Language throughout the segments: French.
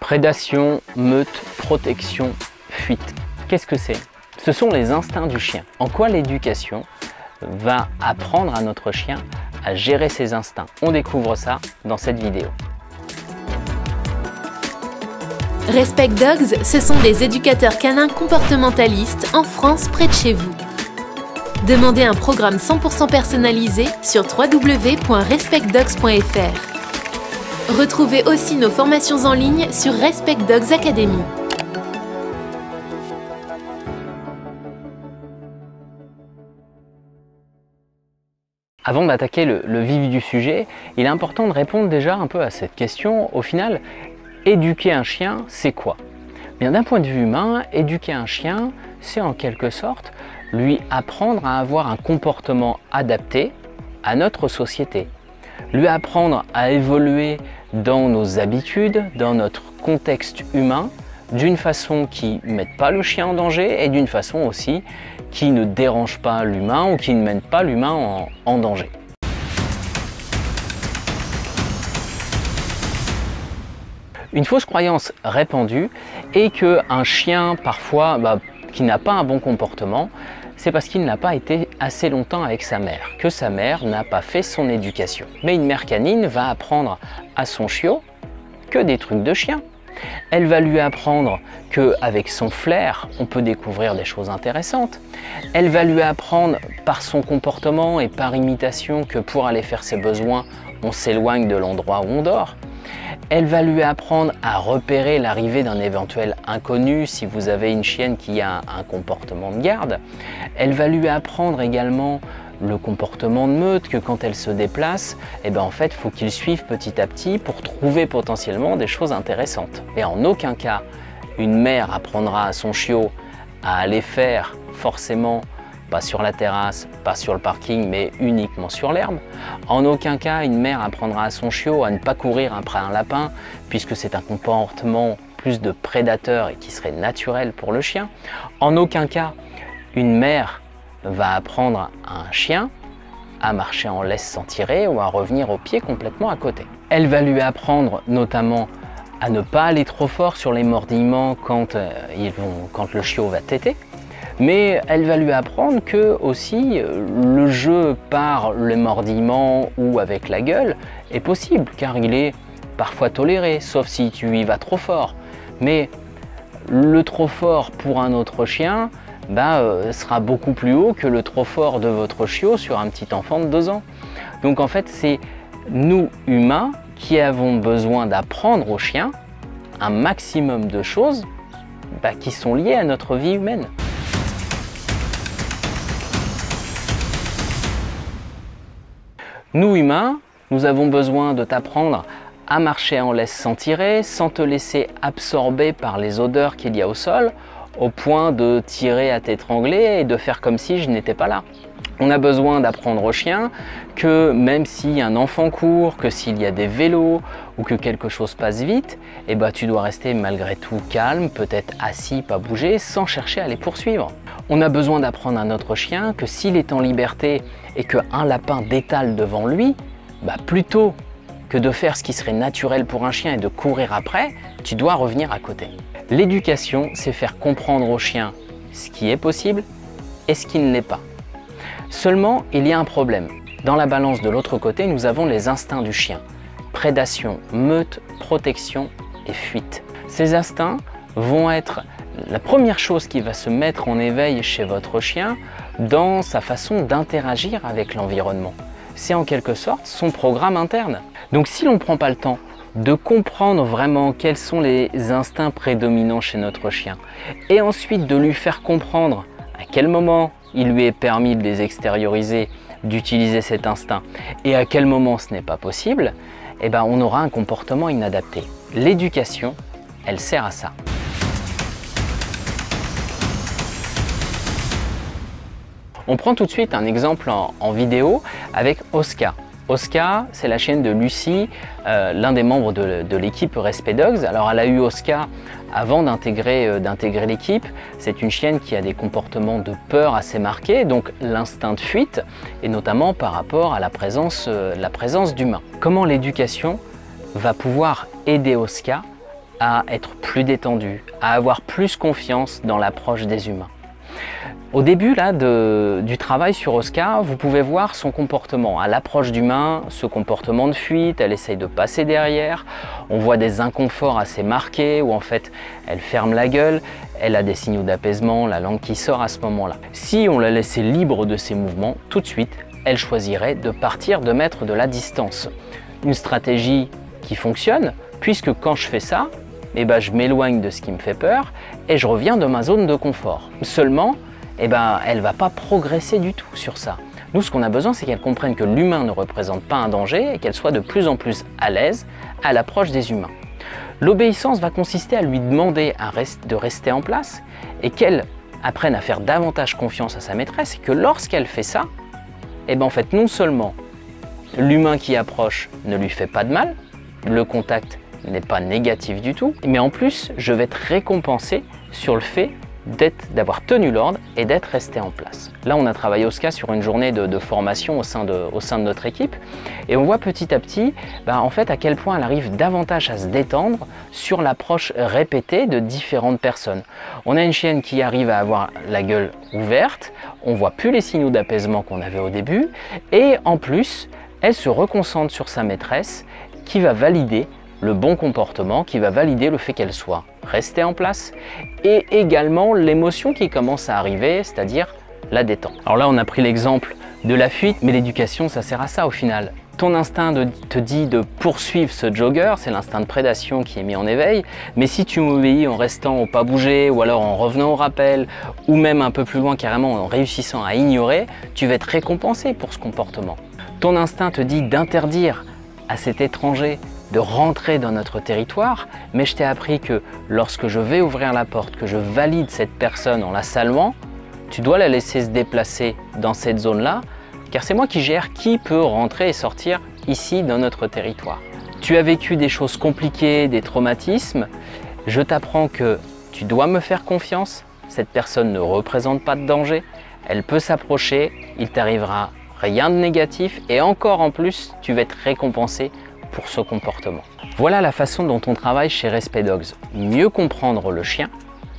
Prédation, meute, protection, fuite. Qu'est-ce que c'est? Ce sont les instincts du chien. En quoi l'éducation va apprendre à notre chien à gérer ses instincts? On découvre ça dans cette vidéo. Respect Dogs, ce sont des éducateurs canins comportementalistes en France près de chez vous. Demandez un programme 100% personnalisé sur www.respectdogs.fr. Retrouvez aussi nos formations en ligne sur Respect Dogs Academy. Avant d'attaquer le vif du sujet, il est important de répondre déjà un peu à cette question. Au final, éduquer un chien, c'est quoi? Bien, d'un point de vue humain, éduquer un chien, c'est en quelque sorte lui apprendre à avoir un comportement adapté à notre société. Lui apprendre à évoluer dans nos habitudes, dans notre contexte humain, d'une façon qui ne mette pas le chien en danger et d'une façon aussi qui ne dérange pas l'humain ou qui ne mène pas l'humain en danger. Une fausse croyance répandue est qu'un chien, parfois, qui n'a pas un bon comportement, c'est parce qu'il n'a pas été assez longtemps avec sa mère, que sa mère n'a pas fait son éducation. Mais une mère canine va apprendre à son chiot que des trucs de chien. Elle va lui apprendre qu'avec son flair, on peut découvrir des choses intéressantes. Elle va lui apprendre par son comportement et par imitation que pour aller faire ses besoins, on s'éloigne de l'endroit où on dort. Elle va lui apprendre à repérer l'arrivée d'un éventuel inconnu si vous avez une chienne qui a un comportement de garde. Elle va lui apprendre également le comportement de meute, que quand elle se déplace, en fait, il faut qu'il suive petit à petit pour trouver potentiellement des choses intéressantes. Et en aucun cas, une mère apprendra à son chiot à aller faire forcément pas sur la terrasse, pas sur le parking, mais uniquement sur l'herbe. En aucun cas, une mère apprendra à son chiot à ne pas courir après un lapin, puisque c'est un comportement plus de prédateur et qui serait naturel pour le chien. En aucun cas, une mère va apprendre à un chien à marcher en laisse sans tirer ou à revenir au pied complètement à côté. Elle va lui apprendre notamment à ne pas aller trop fort sur les mordillements quand le chiot va téter. Mais elle va lui apprendre que aussi le jeu par le mordillement ou avec la gueule est possible, car il est parfois toléré, sauf si tu y vas trop fort. Mais le trop fort pour un autre chien sera beaucoup plus haut que le trop fort de votre chiot sur un petit enfant de 2 ans. Donc en fait, c'est nous humains qui avons besoin d'apprendre aux chiens un maximum de choses qui sont liées à notre vie humaine. Nous humains, nous avons besoin de t'apprendre à marcher en laisse sans tirer, sans te laisser absorber par les odeurs qu'il y a au sol, au point de tirer à t'étrangler et de faire comme si je n'étais pas là. On a besoin d'apprendre au chien que même si un enfant court, que s'il y a des vélos ou que quelque chose passe vite, tu dois rester malgré tout calme, peut-être assis, pas bouger, sans chercher à les poursuivre. On a besoin d'apprendre à notre chien que s'il est en liberté et qu'un lapin détale devant lui, plutôt que de faire ce qui serait naturel pour un chien et de courir après, tu dois revenir à côté. L'éducation, c'est faire comprendre au chien ce qui est possible et ce qui ne l'est pas. Seulement, il y a un problème. Dans la balance de l'autre côté, nous avons les instincts du chien. Prédation, meute, protection et fuite. Ces instincts vont être la première chose qui va se mettre en éveil chez votre chien dans sa façon d'interagir avec l'environnement. C'est en quelque sorte son programme interne. Donc si l'on ne prend pas le temps de comprendre vraiment quels sont les instincts prédominants chez notre chien et ensuite de lui faire comprendre à quel moment il lui est permis de les extérioriser, d'utiliser cet instinct et à quel moment ce n'est pas possible, on aura un comportement inadapté. L'éducation, elle sert à ça. On prend tout de suite un exemple en vidéo avec Oscar. Oscar, c'est la chienne de Lucie, l'un des membres de l'équipe Respect Dogs. Alors elle a eu Oscar avant d'intégrer l'équipe. C'est une chienne qui a des comportements de peur assez marqués, donc l'instinct de fuite, et notamment par rapport à la présence d'humains. Comment l'éducation va pouvoir aider Oscar à être plus détendu, à avoir plus confiance dans l'approche des humains. Au début là, du travail sur Oscar, vous pouvez voir son comportement. À l'approche d'humain, ce comportement de fuite, elle essaye de passer derrière. On voit des inconforts assez marqués où en fait elle ferme la gueule, elle a des signaux d'apaisement, la langue qui sort à ce moment-là. Si on la laissait libre de ses mouvements, tout de suite, elle choisirait de partir, de mettre de la distance. Une stratégie qui fonctionne, puisque quand je fais ça, eh ben, je m'éloigne de ce qui me fait peur et je reviens de ma zone de confort. Seulement, eh ben, elle ne va pas progresser du tout sur ça. Nous, ce qu'on a besoin, c'est qu'elle comprenne que l'humain ne représente pas un danger et qu'elle soit de plus en plus à l'aise à l'approche des humains. L'obéissance va consister à lui demander de rester en place et qu'elle apprenne à faire davantage confiance à sa maîtresse et que lorsqu'elle fait ça, eh ben, en fait, non seulement l'humain qui approche ne lui fait pas de mal, le contact n'est pas négatif du tout, mais en plus, je vais être récompensé sur le fait d'avoir tenu l'ordre et d'être resté en place. Là, on a travaillé Oscar sur une journée de formation au sein de notre équipe et on voit petit à petit en fait, à quel point elle arrive davantage à se détendre sur l'approche répétée de différentes personnes. On a une chienne qui arrive à avoir la gueule ouverte, on voit plus les signaux d'apaisement qu'on avait au début et en plus, elle se reconcentre sur sa maîtresse qui va valider le bon comportement, qui va valider le fait qu'elle soit restée en place et également l'émotion qui commence à arriver, c'est-à-dire la détente. Alors là, on a pris l'exemple de la fuite, mais l'éducation, ça sert à ça au final. Ton instinct te dit de poursuivre ce jogger, c'est l'instinct de prédation qui est mis en éveil, mais si tu m'obéis en restant au pas bouger ou alors en revenant au rappel ou même un peu plus loin carrément en réussissant à ignorer, tu vas être récompensé pour ce comportement. Ton instinct te dit d'interdire à cet étranger de rentrer dans notre territoire, mais je t'ai appris que lorsque je vais ouvrir la porte, que je valide cette personne en la saluant, tu dois la laisser se déplacer dans cette zone-là, car c'est moi qui gère qui peut rentrer et sortir ici dans notre territoire. Tu as vécu des choses compliquées, des traumatismes, je t'apprends que tu dois me faire confiance, cette personne ne représente pas de danger, elle peut s'approcher, il t'arrivera rien de négatif et encore en plus, tu vas être récompensé pour ce comportement. Voilà la façon dont on travaille chez Respect Dogs. Mieux comprendre le chien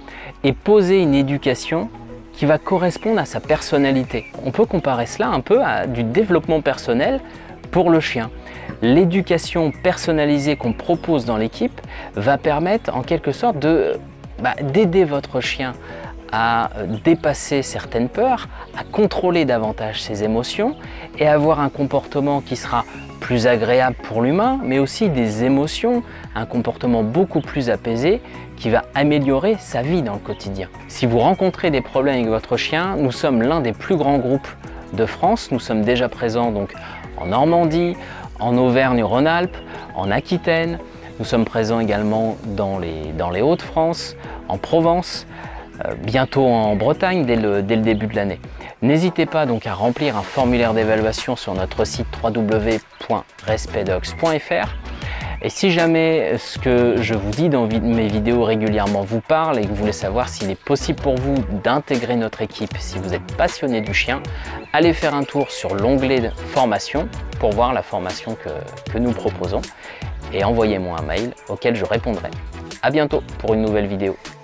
et poser une éducation qui va correspondre à sa personnalité. On peut comparer cela un peu à du développement personnel pour le chien. L'éducation personnalisée qu'on propose dans l'équipe va permettre en quelque sorte d'aider votre chien à dépasser certaines peurs, à contrôler davantage ses émotions et avoir un comportement qui sera plus agréable pour l'humain, mais aussi des émotions, un comportement beaucoup plus apaisé qui va améliorer sa vie dans le quotidien. Si vous rencontrez des problèmes avec votre chien, nous sommes l'un des plus grands groupes de France. Nous sommes déjà présents donc en Normandie, en Auvergne-Rhône-Alpes, en Aquitaine. Nous sommes présents également dans les Hauts-de-France, en Provence, bientôt en Bretagne dès le début de l'année. N'hésitez pas donc à remplir un formulaire d'évaluation sur notre site www.respectdogs.fr. Et si jamais ce que je vous dis dans mes vidéos régulièrement vous parle et que vous voulez savoir s'il est possible pour vous d'intégrer notre équipe, si vous êtes passionné du chien, allez faire un tour sur l'onglet formation pour voir la formation que nous proposons et envoyez-moi un mail auquel je répondrai. À bientôt pour une nouvelle vidéo.